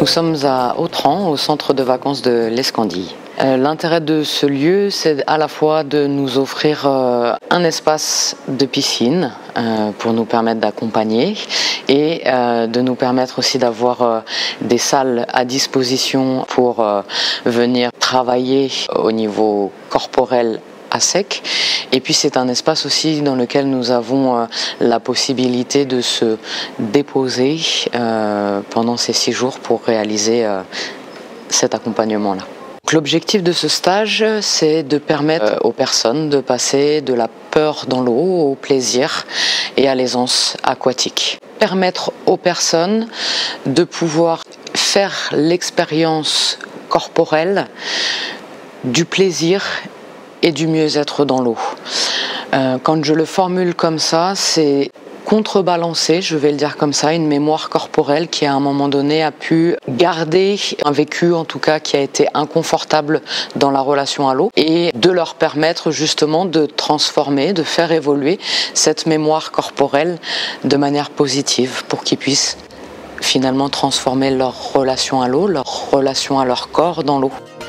Nous sommes à Autran, au centre de vacances de l'Escandille. L'intérêt de ce lieu, c'est à la fois de nous offrir un espace de piscine pour nous permettre d'accompagner et de nous permettre aussi d'avoir des salles à disposition pour venir travailler au niveau corporel à sec. Et puis c'est un espace aussi dans lequel nous avons la possibilité de se déposer pendant ces 6 jours pour réaliser cet accompagnement-là. L'objectif de ce stage, c'est de permettre aux personnes de passer de la peur dans l'eau au plaisir et à l'aisance aquatique. Permettre aux personnes de pouvoir faire l'expérience corporelle du plaisir et du mieux-être dans l'eau. Quand je le formule comme ça, c'est contrebalancer, je vais le dire comme ça, une mémoire corporelle qui à un moment donné a pu garder un vécu en tout cas qui a été inconfortable dans la relation à l'eau et de leur permettre justement de transformer, de faire évoluer cette mémoire corporelle de manière positive pour qu'ils puissent finalement transformer leur relation à l'eau, leur relation à leur corps dans l'eau.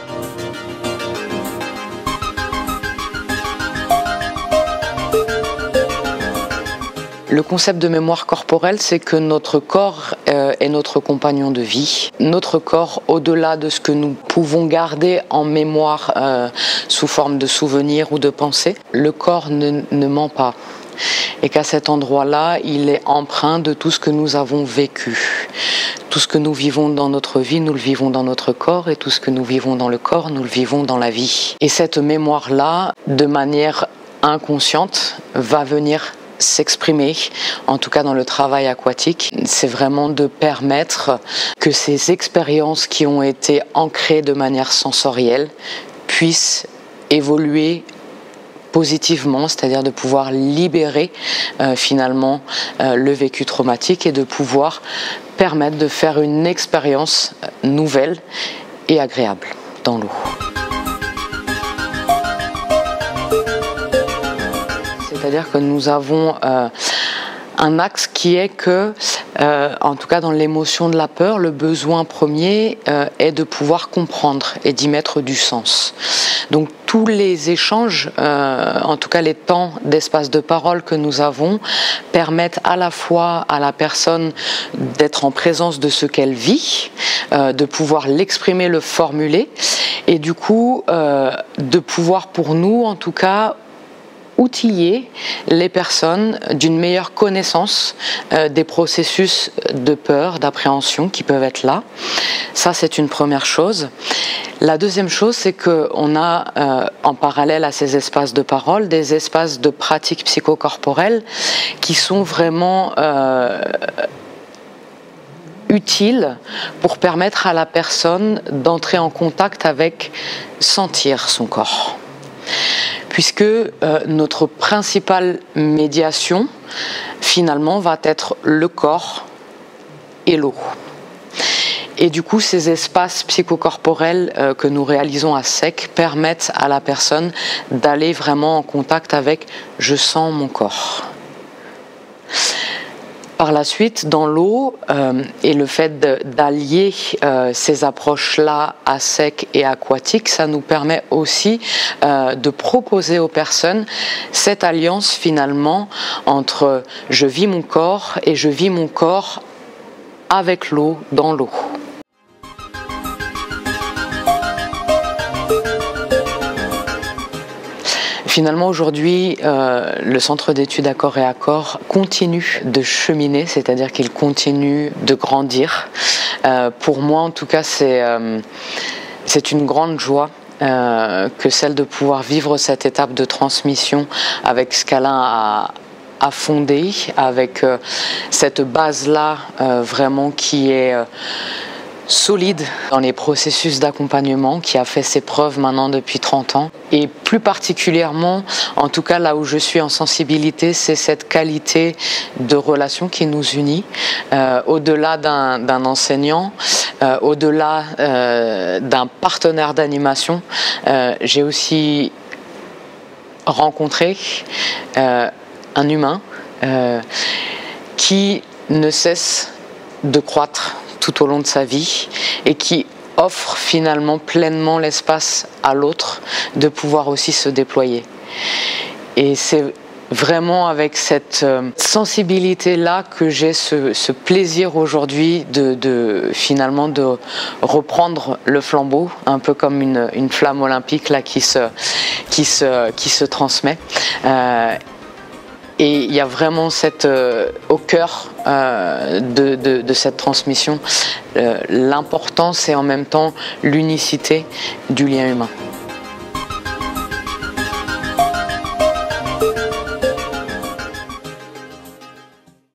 Le concept de mémoire corporelle, c'est que notre corps est notre compagnon de vie. Notre corps, au-delà de ce que nous pouvons garder en mémoire sous forme de souvenirs ou de pensées, le corps ne ment pas. Et qu'à cet endroit-là, il est empreint de tout ce que nous avons vécu. Tout ce que nous vivons dans notre vie, nous le vivons dans notre corps, et tout ce que nous vivons dans le corps, nous le vivons dans la vie. Et cette mémoire-là, de manière inconsciente, va venir s'exprimer, en tout cas dans le travail aquatique. C'est vraiment de permettre que ces expériences qui ont été ancrées de manière sensorielle puissent évoluer positivement, c'est-à-dire de pouvoir libérer finalement le vécu traumatique et de pouvoir permettre de faire une expérience nouvelle et agréable dans l'eau. C'est-à-dire que nous avons un axe qui est que, en tout cas dans l'émotion de la peur, le besoin premier est de pouvoir comprendre et d'y mettre du sens. Donc tous les échanges, en tout cas les temps d'espace de parole que nous avons, permettent à la fois à la personne d'être en présence de ce qu'elle vit, de pouvoir l'exprimer, le formuler, et du coup de pouvoir pour nous en tout cas outiller les personnes d'une meilleure connaissance des processus de peur, d'appréhension qui peuvent être là. Ça, c'est une première chose. La deuxième chose, c'est qu'on a en parallèle à ces espaces de parole, des espaces de pratique psychocorporelle qui sont vraiment utiles pour permettre à la personne d'entrer en contact avec sentir son corps. Puisque notre principale médiation, finalement, va être le corps et l'eau. Et du coup, ces espaces psychocorporels que nous réalisons à sec permettent à la personne d'aller vraiment en contact avec « je sens mon corps ». Par la suite, dans l'eau, et le fait d'allier ces approches-là à sec et aquatique, ça nous permet aussi de proposer aux personnes cette alliance finalement entre je vis mon corps et je vis mon corps avec l'eau, dans l'eau. Finalement, aujourd'hui, le centre d'études Accord et Accord continue de cheminer, c'est-à-dire qu'il continue de grandir. Pour moi, en tout cas, c'est une grande joie que celle de pouvoir vivre cette étape de transmission avec ce qu'Alain a fondé, avec cette base-là vraiment qui est solide dans les processus d'accompagnement, qui a fait ses preuves maintenant depuis 30 ans. Et plus particulièrement, en tout cas là où je suis en sensibilité, c'est cette qualité de relation qui nous unit, au-delà d'un enseignant, au-delà d'un partenaire d'animation. J'ai aussi rencontré un humain qui ne cesse de croître tout au long de sa vie et qui offre finalement pleinement l'espace à l'autre de pouvoir aussi se déployer. Et c'est vraiment avec cette sensibilité-là que j'ai ce plaisir aujourd'hui finalement de reprendre le flambeau, un peu comme une flamme olympique là, qui se transmet. Et il y a vraiment au cœur de cette transmission l'importance et en même temps l'unicité du lien humain.